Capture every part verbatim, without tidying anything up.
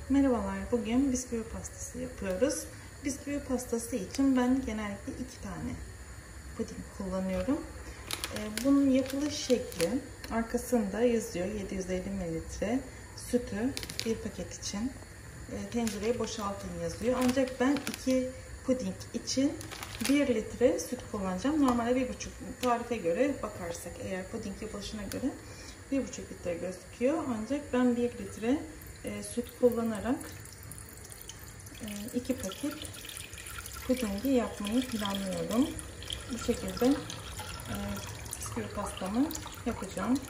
Merhabalar, bugün bisküvi pastası yapıyoruz. Bisküvi pastası için ben genellikle iki tane puding kullanıyorum. Bunun yapılış şekli arkasında yazıyor. yedi yüz elli mililitre sütü bir paket için tencereye boşaltın yazıyor. Ancak ben iki puding için bir litre süt kullanacağım. Normalde bir buçuk, tarife göre bakarsak eğer puding yapılışına göre bir buçuk litre gözüküyor. Ancak ben bir litre e, süt kullanarak e, iki paket pudingi yapmayı planlıyorum. Bu şekilde e, bisküvi pastamı yapacağım.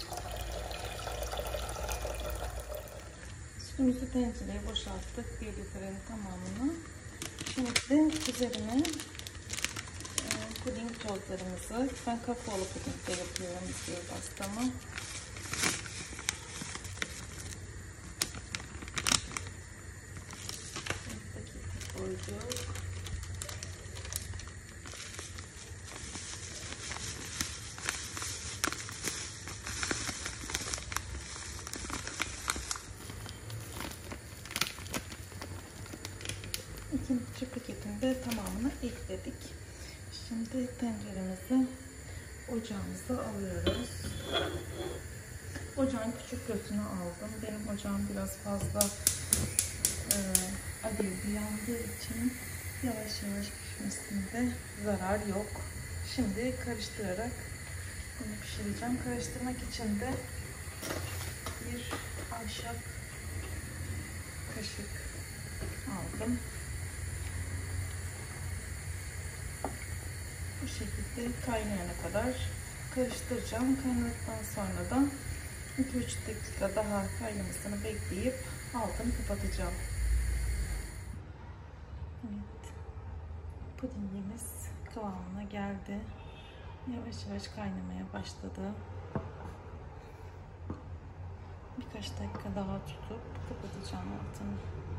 Sütümüzü tencereye boşalttık. bir litrenin tamamını. Şimdi üzerine e, puding tozlarımızı, ben kakaolu pudingle yapıyorum bisküvi pastamı. Koyduk. İkinci paketin de tamamını ekledik. Şimdi tenceremizi ocağımıza alıyoruz. Ocağın küçük götünü aldım. Benim ocağım biraz fazla e, alevli yandığı için yavaş yavaş pişmesinde zarar yok. Şimdi karıştırarak bunu pişireceğim. Karıştırmak için de bir ahşap kaşık aldım. Bu şekilde kaynayana kadar karıştıracağım. Kaynadıktan sonra da iki üç dakika daha kaynamasını bekleyip altını kapatacağım. Evet. Pudingimiz kıvamına geldi. Yavaş yavaş kaynamaya başladı. Birkaç dakika daha tutup kapatacağım altını.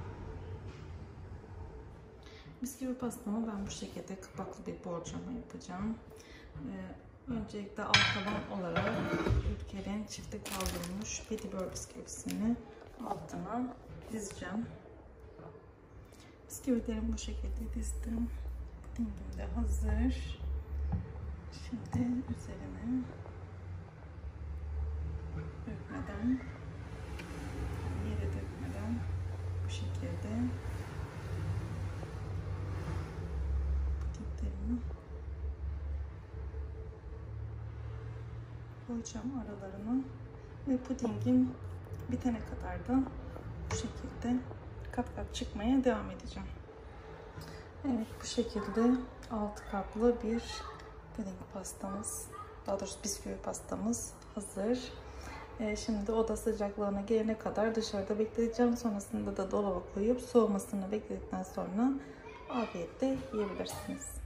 Bisküvi pastamı ben bu şekilde kapaklı bir borcama yapacağım. Ee, öncelikle alt taban olarak Ülker'in çifte kavrulmuş Petibör bisküvisini altına dizeceğim. Bisküvilerimi bu şekilde dizdim. Pudingim de hazır. Şimdi üzerine dökmeden, yere dökmeden bu şekilde pudinglerimi koyacağım aralarına ve pudingim bitene kadar da bu şekilde kat kat çıkmaya devam edeceğim. Evet, bu şekilde altı katlı bir puding pastamız, daha doğrusu bisküvi pastamız hazır. Ee, şimdi oda sıcaklığına gelene kadar dışarıda bekleteceğim. Sonrasında da dolaba koyup soğumasını bekledikten sonra afiyetle yiyebilirsiniz.